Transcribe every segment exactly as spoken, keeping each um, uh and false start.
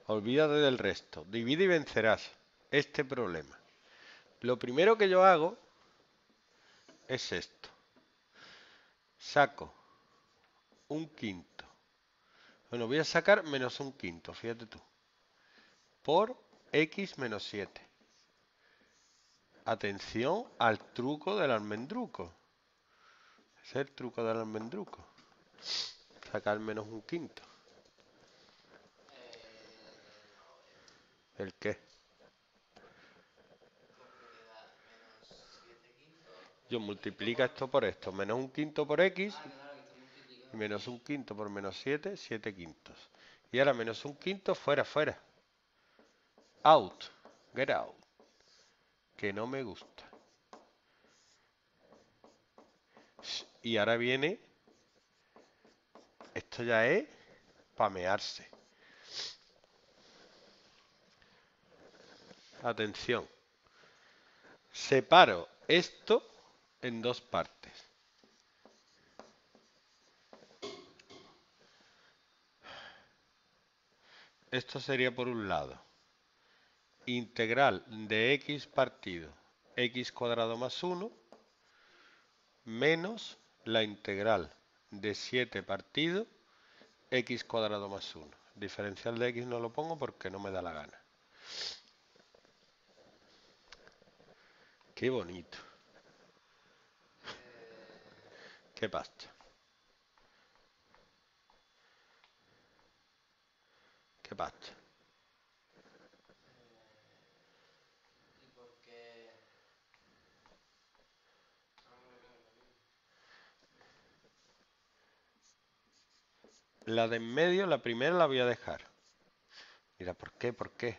Olvídate del resto. Divide y vencerás este problema. Lo primero que yo hago es esto. Saco un quinto. Bueno, voy a sacar menos un quinto, fíjate tú. Por x menos siete. Atención al truco del almendruco. Ese es el truco del almendruco. Sacar menos un quinto. Eh, no lo veo. ¿El qué? Porque te da menos siete quintos, Yo un quinto multiplica por... esto por esto. Menos un quinto por x Ah, claro, que está y multiplicado. menos un quinto por menos siete, siete quintos. Y ahora menos un quinto fuera, fuera. Out. Get out. Que no me gusta. Y ahora viene... Esto ya es pamearse. Atención. Separo esto en dos partes. Esto sería por un lado. Integral de x partido x cuadrado más uno menos la integral de siete partido x cuadrado más uno. Diferencial de x no lo pongo porque no me da la gana. Qué bonito. Eh, Qué pasta. Qué pasta. eh, ¿y por qué? Ah, bueno, claro, lo mismo. La de en medio, la primera la voy a dejar. Mira, ¿por qué? ¿Por qué?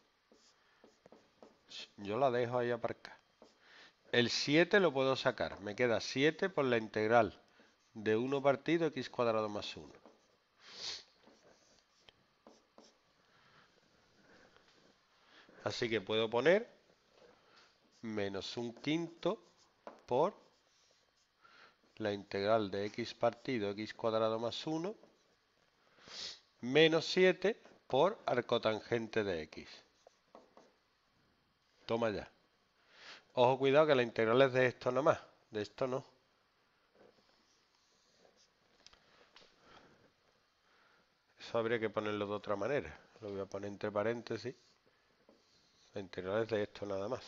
Yo la dejo ahí aparcada. El siete lo puedo sacar. Me queda siete por la integral de uno partido x cuadrado más uno. Así que puedo poner menos un quinto por la integral de x partido x cuadrado más uno menos siete por arcotangente de x. Toma ya. Ojo, cuidado que la integral es de esto nada más. De esto no. Eso habría que ponerlo de otra manera. Lo voy a poner entre paréntesis. La integral es de esto nada más.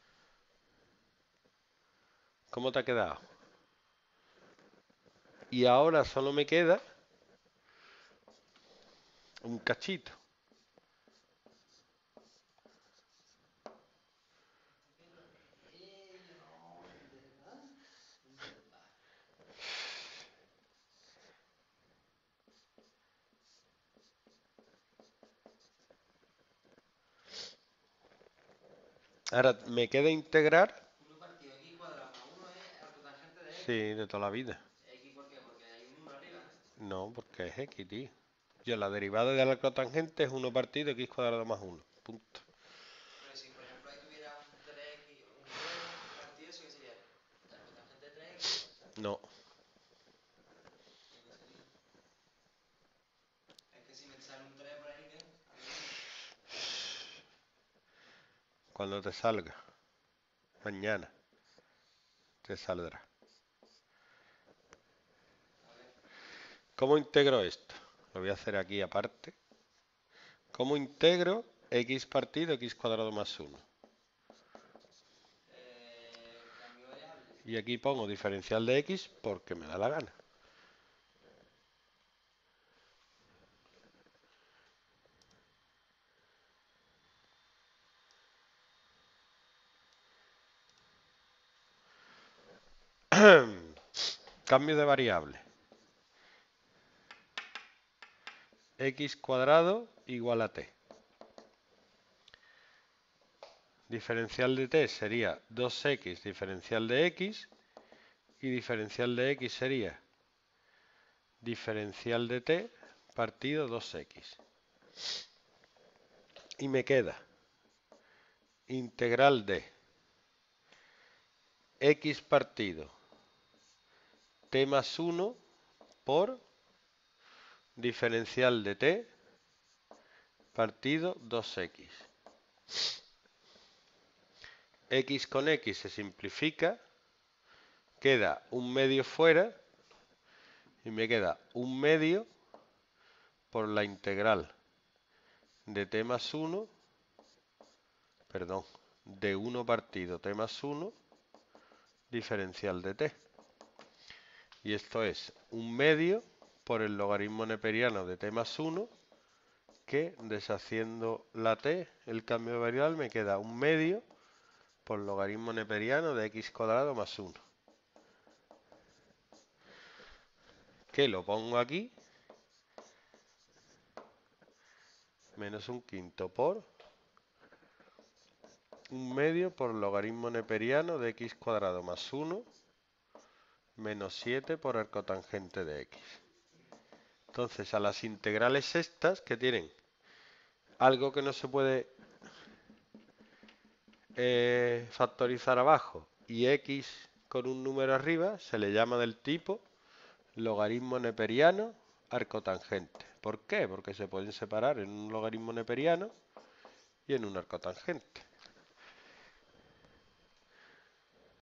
¿Cómo te ha quedado? Y ahora solo me queda un cachito. Eh, no, ¿de verdad? ¿De verdad? Ahora me queda integrar. Uno partido x cuadrado más uno es arcotangente de Sí, x. de toda la vida. ¿X por qué? Porque hay un uno arriba, ¿no? No, porque es x, tío. Yo la derivada del arcotangente es uno partido x cuadrado más uno. Punto. Pero si, por ejemplo, ahí tuviera un tres x, un tres partido, ¿eso qué sería? Arcotangente de tres x. No. ¿O qué sería? Es que si me sale un tres por ahí, ¿qué? Adivina. Cuando te salga. Mañana te saldrá. A ver. ¿Cómo integro esto? Lo voy a hacer aquí aparte. ¿Cómo integro x partido x cuadrado más uno? Eh, cambio variable. Y aquí pongo diferencial de x porque me da la gana. Cambio de variable. X cuadrado igual a t. Diferencial de t sería dos x diferencial de x. Y diferencial de x sería diferencial de t partido dos x. Y me queda integral de x partido t más uno por diferencial de t partido dos equis. X con X se simplifica, queda un medio fuera y me queda un medio por la integral de t más uno, perdón, de uno partido t más uno diferencial de t. Y esto es un medio por el logaritmo neperiano de t más uno, que deshaciendo la t, el cambio de variable, me queda un medio por logaritmo neperiano de x cuadrado más uno. Que lo pongo aquí, menos un quinto por un medio por logaritmo neperiano de x cuadrado más uno menos siete por el cotangente de x. Entonces, a las integrales estas, que tienen algo que no se puede eh, factorizar abajo y x con un número arriba, se le llama del tipo logaritmo neperiano arcotangente. ¿Por qué? Porque se pueden separar en un logaritmo neperiano y en un arcotangente.